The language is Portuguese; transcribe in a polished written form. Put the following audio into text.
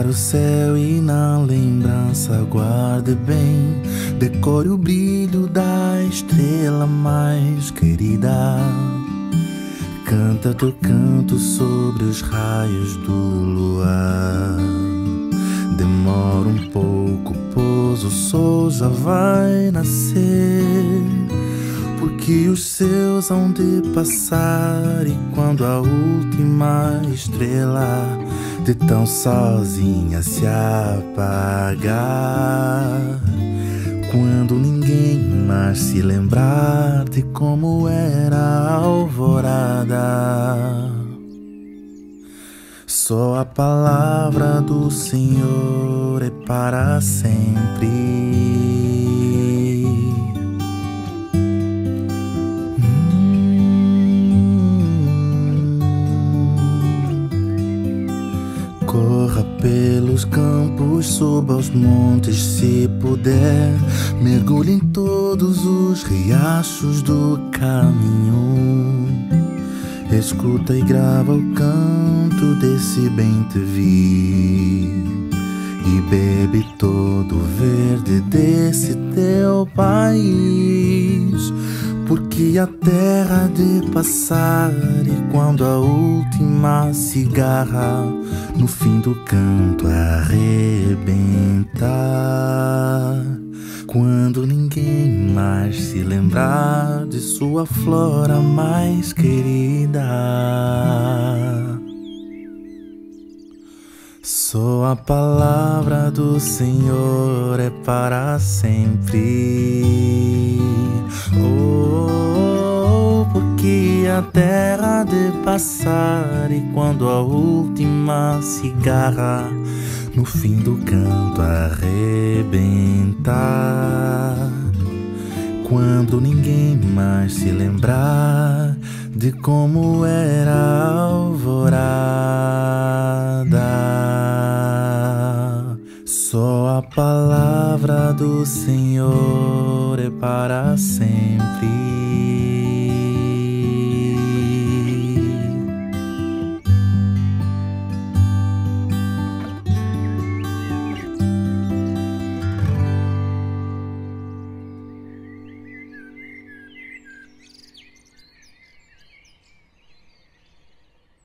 o céu e na lembrança guarde bem. Decore o brilho da estrela mais querida. Canta teu canto sobre os raios do luar. Demora um pouco, pois o sol já vai nascer. Porque os seus hão de passar, e quando a última estrela de tão sozinha se apagar, quando ninguém mais se lembrar de como era a alvorada, só a palavra do Senhor é para sempre. Corra pelos campos, suba aos montes se puder. Mergulhe em todos os riachos do caminho. Escuta e grava o canto desse bem-te-vi. E bebe todo o verde desse teu país. Porque a terra há de passar, e quando a última cigarra no fim do canto arrebentar, quando ninguém mais se lembrar de sua flora mais querida, só a palavra do Senhor é para sempre. Porque a terra há de passar, e quando a última cigarra no fim do canto arrebentar, quando ninguém mais se lembrar de como era a alvorada, só a palavra do Senhor é para sempre.